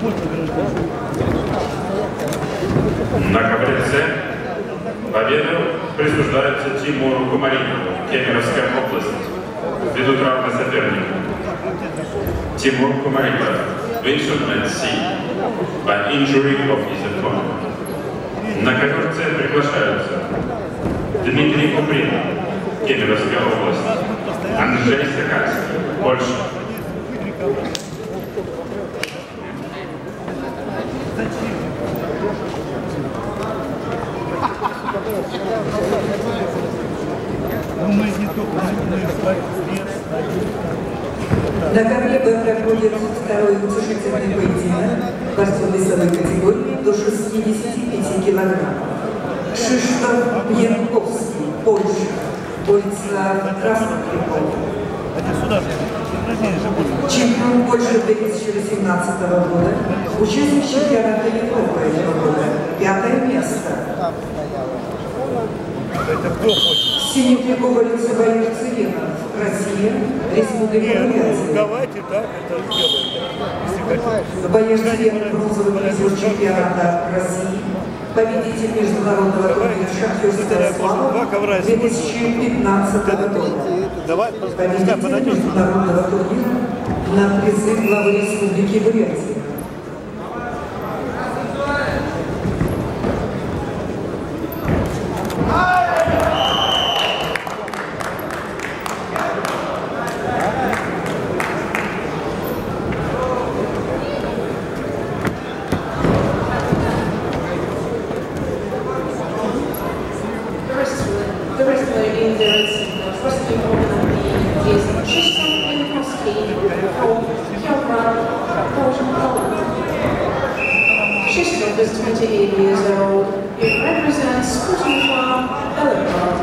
На ковреце победу присуждается Тимуру Кумаринову, Кемеровская область. Ведут равный соперник. Тимур Кумаринов, Vincent C. by injury of his opponent. На ковреце приглашаются Дмитрий Куприн, Кемеровская область. Андрей Сакальский, Польша. На ковре Б проходит второй утешительный поединок борцов весовой категории до 65 килограмм. Кшиштоф Пьянковский, Польша, борется в красном трико. Чемпион Польши 2018 года, участник чемпионата Европы этого года, 5-е место. В синем трико борется Валерий Циренов, Россия, Республика Бурятия. Давайте так это сделаем. Валерий Циренов, бронзовый призер чемпионата России, победитель международного турнира «Шахтерская слава» 2015 года. Победитель международного турнира на призыв главы Республики Бурятия. Krzysztof is 28 years old. He represents Sporting Belgrade.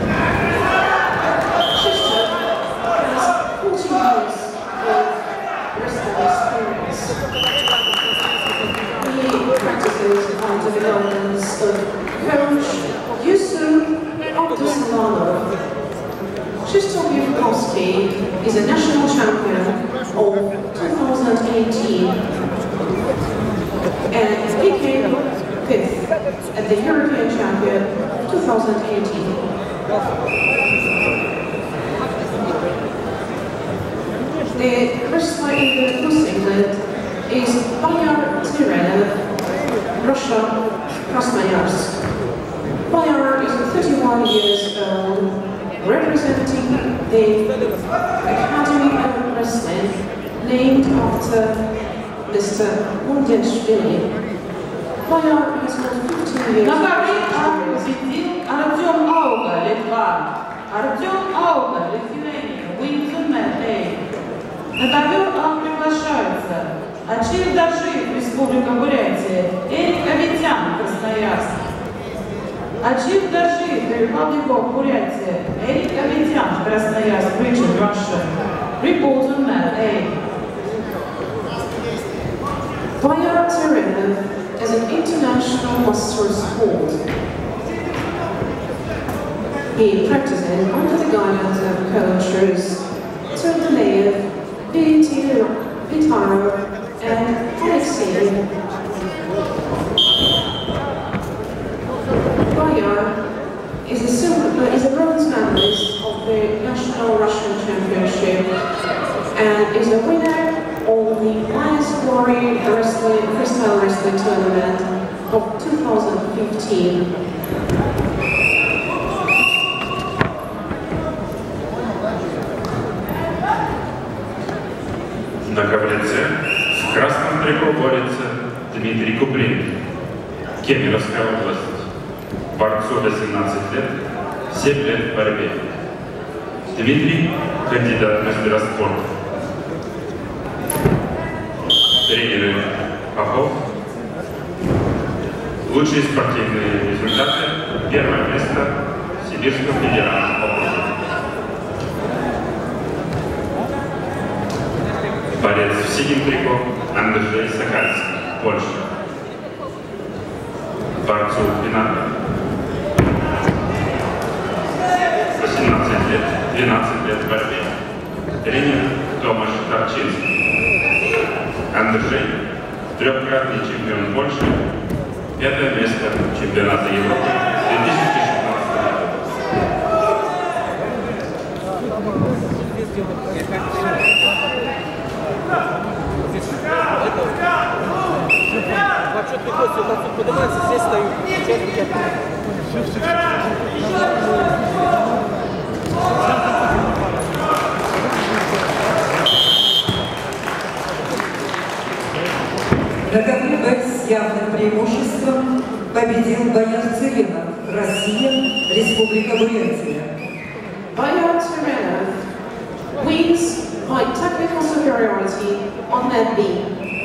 Krzysztof has 40 years of wrestling experience. He practices under the guidance of coach Yusuf Abdusalamov. Krzysztof Jankowski is a national champion of 2018. And he came 5th at the European Champion 2018. The wrestler in the blue singlet is Bayar Tsirenov, Russia, Krasnoyarsk. Bayar is 31 years old, representing the Academy of Wrestling, named after Mr. Mundiashvili. Bayar has got 15 years of experience. Артем Ауга, Литва. Артем Ауга, Литвения, Уинзумен, Эй. На ковер нам приглашаются Ачир Дашиев, Республика Бурятия, Эрик Аветян, Красноярск. Ачир Дашиев, Republic of Бурятия, Эрик Аветян, Красноярск, Richard, Russia. Reporter Man, Эй. Bayar Tsirenov is an international master sport. He practices under the guidance of coaches Turgalev, Vitaro, and Alexei. Bayar is a bronze medalist of the National Russian Championship and is a winner of the highest glory freestyle wrestling tournament of 2015. На ковреце в красном трико борется Дмитрий Куприн, Кемеровская область. Борцу 18 лет, 7 лет в борьбе. Дмитрий – кандидат в мастера спорта. Тренеры Попов. Лучшие спортивные результаты. Первое место в Сибирском федеральном округе. Борец в синем трико Андрей Сакальский, Польша. Борцу 18 лет, 12 лет в борьбе. Тренер Томаш Тарчинский. Андрей трехкратный чемпион Польши, 5-е место чемпионата Европы 2016 года. Почетный гость, вот отсюда поднимается, здесь стоят участники. На КВБ с явным преимуществом победил Бояр Цыренов, Россия, Республика Бурятия. Boyar Tsverenov wins by technical superiority on that beam.